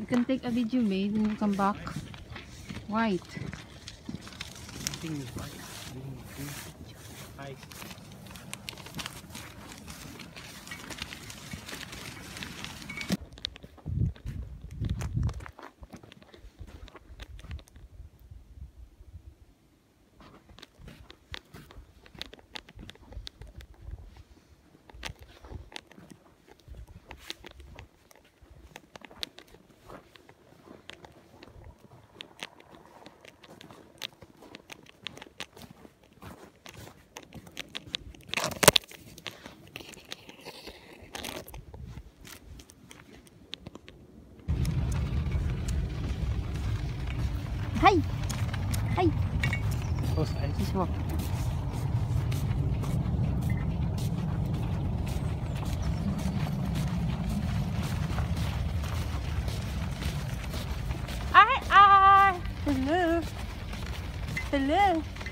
can take a video, babe, and come back. White. Everything is white. Hi. Hi! Hi! Close eyes. Just walk. Hello! Hello!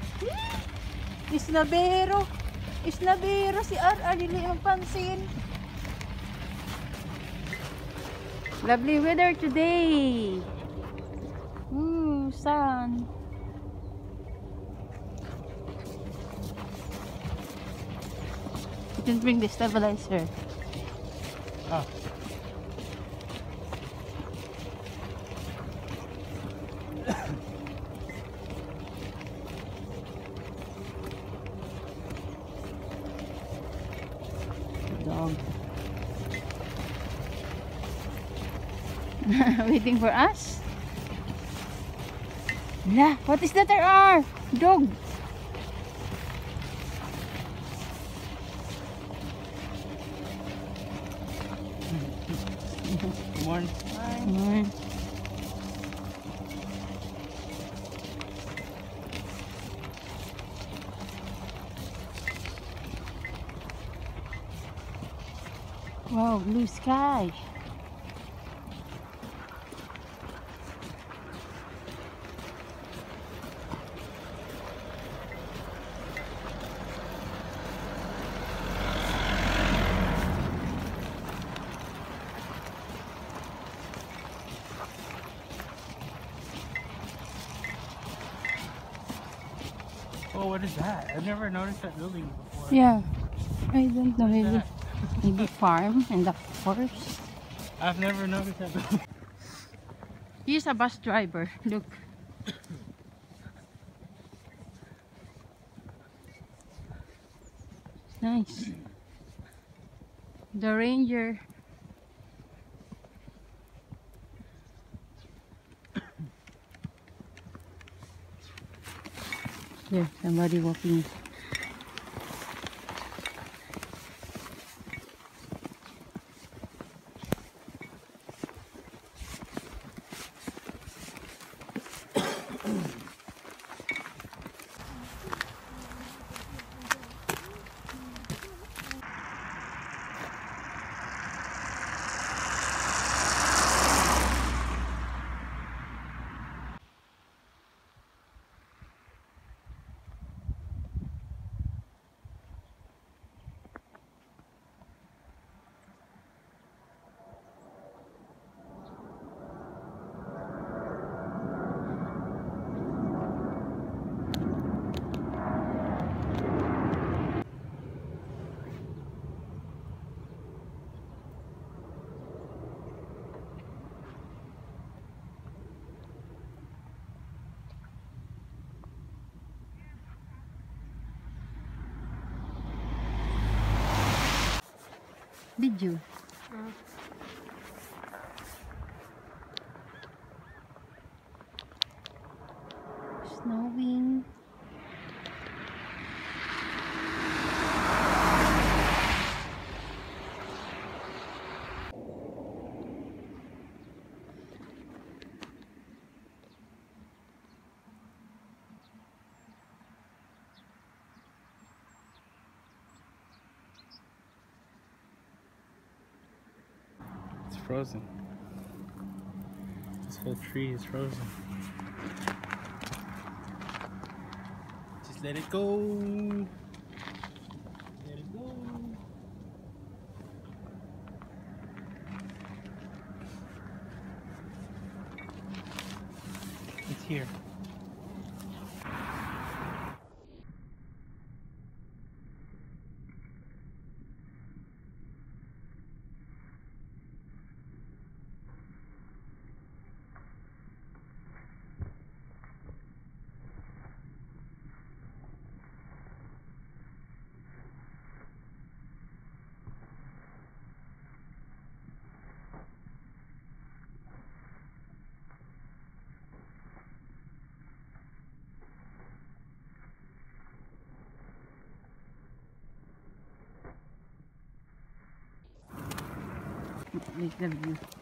Isnabero! Isnabero si RR, dili magpansin. Lovely weather today! Sun. You can bring the stabilizer. Ah. Dog. Waiting for us? Nah, what is that there are? Dog. Good morning. Hi. Wow, blue sky. Oh, what is that? I've never noticed that building before. Yeah, I don't know. Maybe, that? maybe farm and the forest. I've never noticed that building. He's a bus driver. Look. Nice. The ranger. There, somebody walking. Did you? Snowing. It's frozen. This whole tree is frozen. Just let it go. Let it go. here. Like the view.